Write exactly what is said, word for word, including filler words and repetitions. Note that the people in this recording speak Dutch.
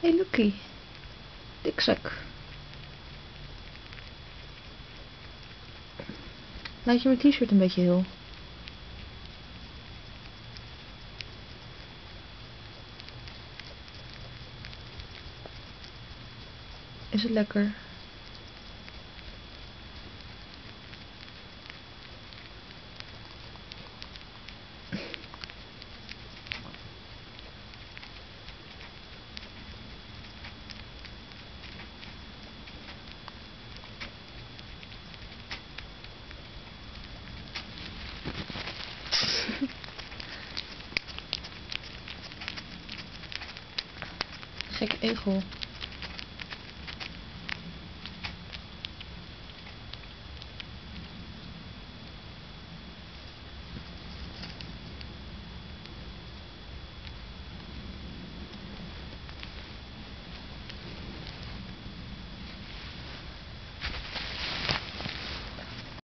Hey Loki, dikzak. Laat je mijn t-shirt een beetje heel. Is het lekker? Gekke egel.